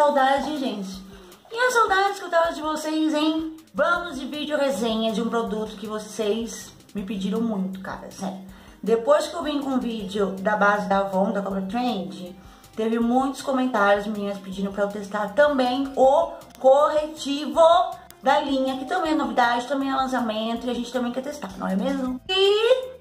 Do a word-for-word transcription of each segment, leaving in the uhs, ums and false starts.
saudade, gente. E as saudades que eu tava de vocês, hein? Vamos de vídeo resenha de um produto que vocês me pediram muito, cara, sério. Depois que eu vim com o vídeo da base da Avon, da Color Trend, teve muitos comentários, meninas pedindo pra eu testar também o corretivo da linha, que também é novidade, também é lançamento e a gente também quer testar, não é mesmo? E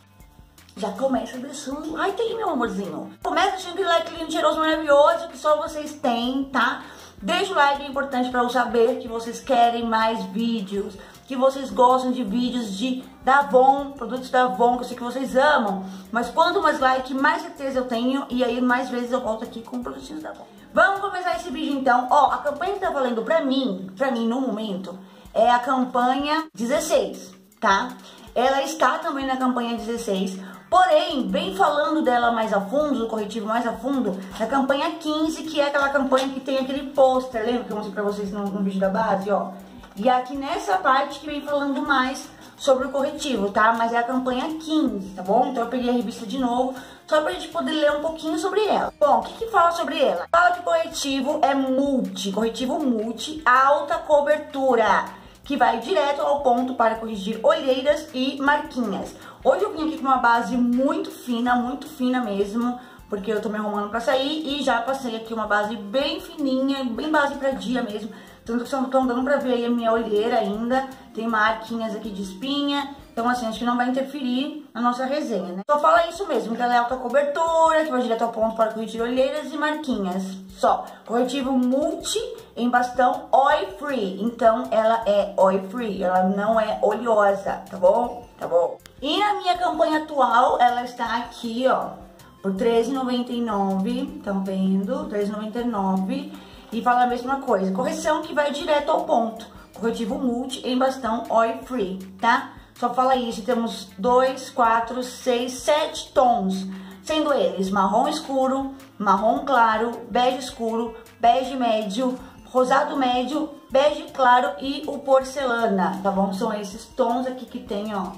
já começa deixando like aí, meu amorzinho. Começa deixando aquele like lindo, cheiroso, maravilhoso, que só vocês têm, tá? Deixa o like, é importante pra eu saber que vocês querem mais vídeos, que vocês gostam de vídeos de da Avon, produtos da Avon, que eu sei que vocês amam. Mas quanto mais like, mais certeza eu tenho, e aí mais vezes eu volto aqui com produtinhos da Avon. Vamos começar esse vídeo então. Ó, a campanha que tá valendo pra mim, pra mim no momento, é a campanha dezesseis, tá? Ela está também na campanha dezesseis, porém, vem falando dela mais a fundo, do corretivo mais a fundo, na campanha quinze, que é aquela campanha que tem aquele pôster, lembra que eu mostrei pra vocês no, no vídeo da base, ó? E aqui nessa parte que vem falando mais sobre o corretivo, tá? Mas é a campanha quinze, tá bom? Então eu peguei a revista de novo, só pra gente poder ler um pouquinho sobre ela. Bom, o que que fala sobre ela? Fala que o corretivo é multi, corretivo multi, alta cobertura, que vai direto ao ponto para corrigir olheiras e marquinhas. Hoje eu vim aqui com uma base muito fina, muito fina mesmo, porque eu tô me arrumando pra sair e já passei aqui uma base bem fininha, bem base pra dia mesmo. Tanto que estão dando pra ver aí a minha olheira ainda, tem marquinhas aqui de espinha, então assim, acho que não vai interferir na nossa resenha, né? Só fala isso mesmo, que ela é alta cobertura, que vai direto ao ponto para corrigir olheiras e marquinhas, só. Corretivo multi em bastão oil free, então ela é oil free, ela não é oleosa, tá bom? Tá bom? E na minha campanha atual, ela está aqui, ó, por treze reais e noventa e nove centavos, estão vendo? treze reais e noventa e nove centavos. E fala a mesma coisa, correção que vai direto ao ponto, corretivo multi em bastão oil free, tá? Só fala isso, temos dois, quatro, seis, sete tons, sendo eles marrom escuro, marrom claro, bege escuro, bege médio, rosado médio, bege claro e o porcelana, tá bom? São esses tons aqui que tem, ó,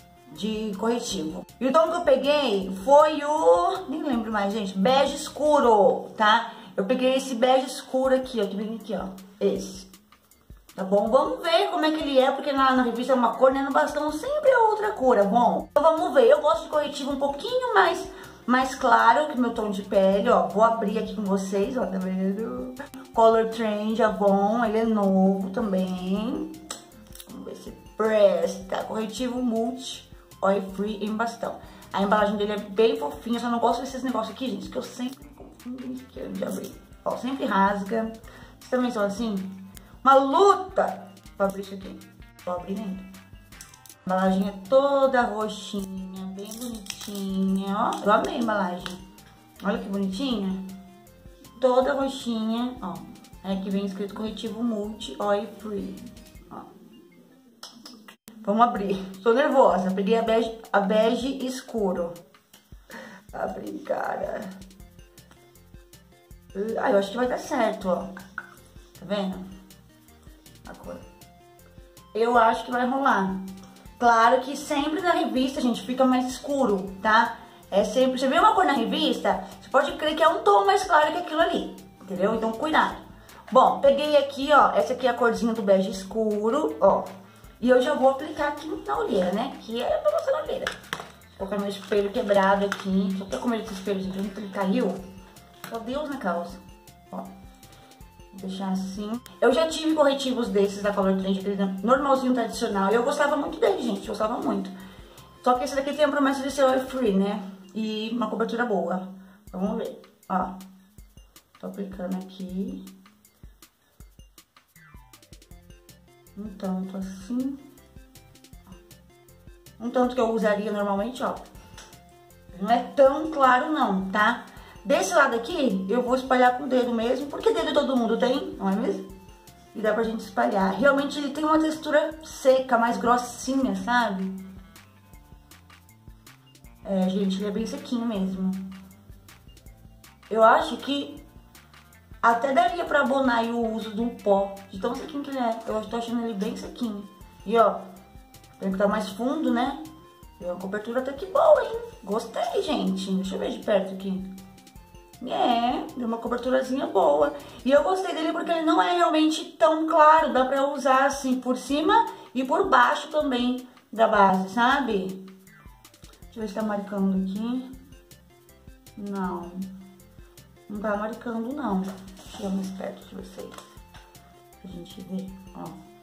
de corretivo. E o tom que eu peguei foi o, nem lembro mais, gente, bege escuro, tá? Eu peguei esse bege escuro aqui, ó, que vem aqui, ó, esse. Tá bom? Vamos ver como é que ele é, porque na, na revista é uma cor, né? No bastão sempre é outra cor, é bom? Então vamos ver. Eu gosto de corretivo um pouquinho mais, mais claro que meu tom de pele, ó. Vou abrir aqui com vocês, ó, tá vendo? Color Trend Avon, ele é novo também. Vamos ver se presta. Corretivo multi, oil free em bastão. A embalagem dele é bem fofinha, só não gosto desses negócios aqui, gente, que eu sempre confundo de abrir. Ó, sempre rasga. Vocês também são assim? Uma luta pra abrir isso aqui. Tô abrindo. A embalagem é toda roxinha, bem bonitinha, ó. Eu amei a embalagem. Olha que bonitinha. Toda roxinha, ó. É que vem escrito corretivo multi oil free, ó. Vamos abrir. Tô nervosa. Peguei a bege, a bege escuro. Abri, cara. Ah, eu acho que vai dar certo, ó. Tá vendo? A cor. Eu acho que vai rolar. Claro que sempre na revista, gente, fica mais escuro, tá? É sempre... Você vê uma cor na revista, você pode crer que é um tom mais claro que aquilo ali, entendeu? Então, cuidado. Bom, peguei aqui, ó, essa aqui é a corzinha do bege escuro, ó. E eu já vou aplicar aqui na olheira, né? Que é pra mostrar na olheira. Vou colocar meu espelho quebrado aqui. Tô até com medo desse espelho, gente. Ele caiu. Meu Deus na calça. Ó. Vou deixar assim. Eu já tive corretivos desses da Color Trend, normalzinho, tradicional. E eu gostava muito dele, gente. Eu gostava muito. Só que esse daqui tem a promessa de ser oil free, né? E uma cobertura boa. Vamos ver. Ó. Tô aplicando aqui. Um tanto assim. Um tanto que eu usaria normalmente, ó. Não é tão claro não, tá? Desse lado aqui, eu vou espalhar com o dedo mesmo, porque dedo todo mundo tem, não é mesmo? E dá pra gente espalhar. Realmente ele tem uma textura seca, mais grossinha, sabe? É, gente, ele é bem sequinho mesmo. Eu acho que até daria pra abonar aí o uso de um pó, de tão sequinho que ele é. Eu tô achando ele bem sequinho. E ó, tem que estar mais fundo, né? É uma cobertura até que boa, hein? Gostei, gente. Deixa eu ver de perto aqui. É, deu uma coberturazinha boa. E eu gostei dele porque ele não é realmente tão claro. Dá pra usar assim por cima e por baixo também da base, sabe? Deixa eu ver se tá marcando aqui. Não. Não tá marcando, não. Deixa eu chegar mais perto de vocês. Pra gente ver, ó.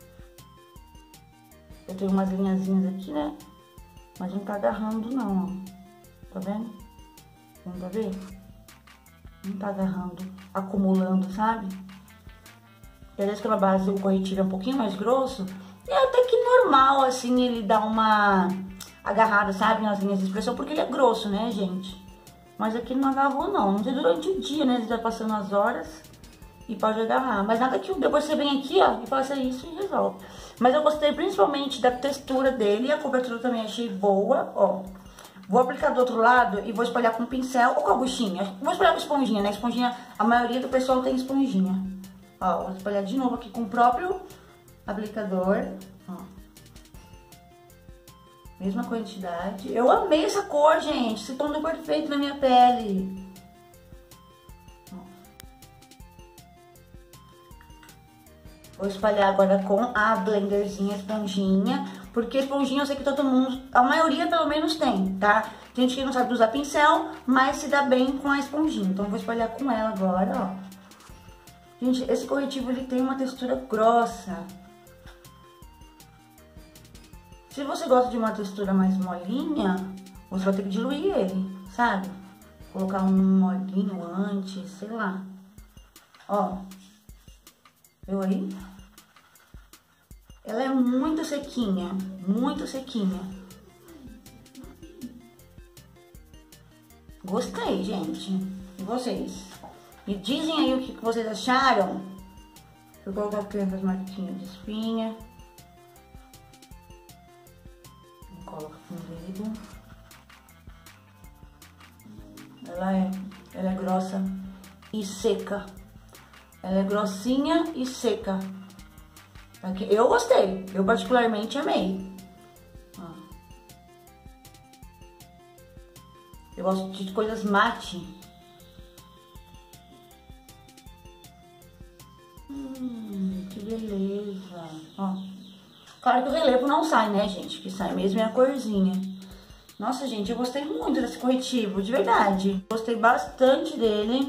Eu tenho umas linhazinhas aqui, né? Mas não tá agarrando, não, ó. Tá vendo? Vamos pra ver? Não tá agarrando, acumulando, sabe? Parece que na base o corretivo é um pouquinho mais grosso. E é até que normal, assim, ele dá uma agarrada, sabe? Nas linhas de expressão, porque ele é grosso, né, gente? Mas aqui não agarrou, não. Não sei durante o dia, né? Ele tá passando as horas e pode agarrar. Mas nada que depois você vem aqui, ó, e faça isso e resolve. Mas eu gostei principalmente da textura dele. E a cobertura também achei boa, ó. Vou aplicar do outro lado e vou espalhar com pincel ou com a buchinha. Vou espalhar com esponjinha, né? Esponjinha, a maioria do pessoal tem esponjinha. Ó, vou espalhar de novo aqui com o próprio aplicador, ó. Mesma quantidade. Eu amei essa cor, gente. Esse tom é perfeito na minha pele. Ó. Vou espalhar agora com a blenderzinha, esponjinha. Porque esponjinha eu sei que todo mundo, a maioria pelo menos tem, tá? Tem gente que não sabe usar pincel, mas se dá bem com a esponjinha. Então eu vou espalhar com ela agora, ó. Gente, esse corretivo ele tem uma textura grossa. Se você gosta de uma textura mais molinha, você vai ter que diluir ele, sabe? Colocar um molinho antes, sei lá. Ó. Viu aí? Ela é muito sequinha, muito sequinha. Gostei, gente. E vocês? Me dizem aí o que vocês acharam. Deixa eu colocar aqui as marquinhas de espinha. Coloca com o dedo. Ela é, ela é grossa e seca. Ela é grossinha e seca. Eu gostei, eu particularmente amei. Ó. Eu gosto de coisas mate. Hum, que beleza. Ó. Claro que o relevo não sai, né, gente? O que sai mesmo é a corzinha. Nossa, gente, eu gostei muito desse corretivo, de verdade. Gostei bastante dele.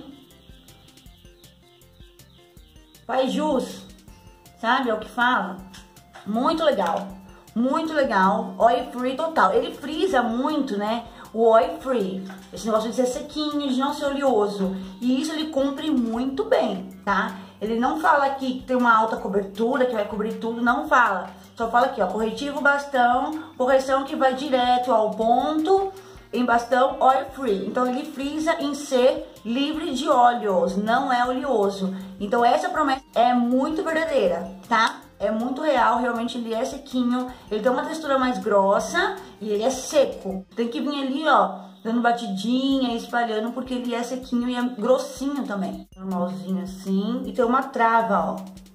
Faz jus. Sabe, é o que fala? Muito legal, muito legal, oil free total. Ele frisa muito, né, o oil free. Esse negócio de ser sequinho, de não ser oleoso. E isso ele cumpre muito bem, tá? Ele não fala aqui que tem uma alta cobertura, que vai cobrir tudo, não fala. Só fala aqui, ó, corretivo bastão, correção que vai direto ao ponto, em bastão oil free. Então ele frisa em ser livre de óleos, não é oleoso. Então essa promessa é muito verdadeira, tá? É muito real, realmente ele é sequinho, ele tem uma textura mais grossa e ele é seco. Tem que vir ali, ó, dando batidinha, espalhando, porque ele é sequinho e é grossinho também. Normalzinho assim, e tem uma trava, ó.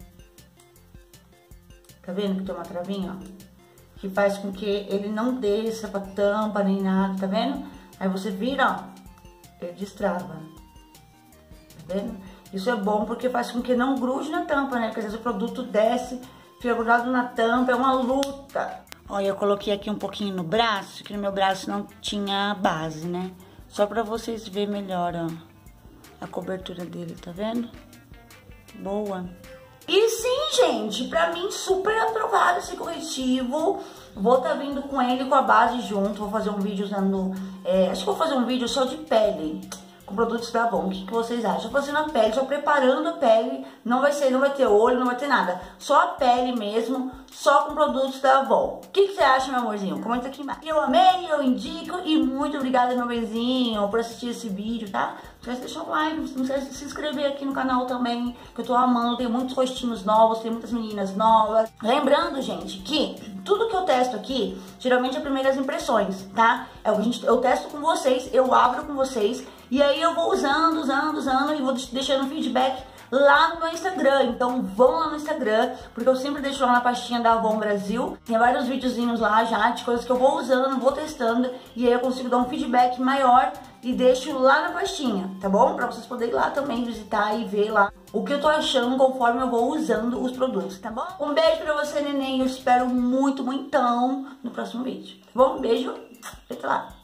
Tá vendo que tem uma travinha, ó? Que faz com que ele não desça pra tampa nem nada, tá vendo? Aí você vira, ó, ele destrava. Tá vendo? Isso é bom porque faz com que não grude na tampa, né? Porque às vezes o produto desce, fica grudado na tampa, é uma luta. Olha, eu coloquei aqui um pouquinho no braço, que no meu braço não tinha base, né? Só pra vocês verem melhor, ó, a cobertura dele, tá vendo? Boa. E sim, gente, pra mim super aprovado esse corretivo. Vou estar tá vindo com ele com a base junto. Vou fazer um vídeo usando, é, acho que vou fazer um vídeo só de pele, com produtos da Avon. O que, que vocês acham? Fazendo a pele, só preparando a pele. Não vai ser, não vai ter olho, não vai ter nada. Só a pele mesmo, só com produtos da Avon. O que, que você acha, meu amorzinho? Comenta aqui embaixo. Eu amei, eu indico e muito obrigada, meu bezinho, por assistir esse vídeo, tá? Não esquece de deixar um like, não esquece de se inscrever aqui no canal também, que eu tô amando. Tem muitos rostinhos novos, tem muitas meninas novas. Lembrando, gente, que tudo que eu testo aqui, geralmente é primeiras impressões, tá? É o que a gente, eu testo com vocês, eu abro com vocês. E aí eu vou usando, usando, usando e vou deixando feedback lá no meu Instagram. Então vão lá no Instagram, porque eu sempre deixo lá na pastinha da Avon Brasil. Tem vários videozinhos lá já de coisas que eu vou usando, vou testando. E aí eu consigo dar um feedback maior e deixo lá na pastinha, tá bom? Pra vocês poderem ir lá também visitar e ver lá o que eu tô achando conforme eu vou usando os produtos, tá bom? Um beijo pra você, neném, eu espero muito, muitão no próximo vídeo, tá bom? Um beijo, até lá.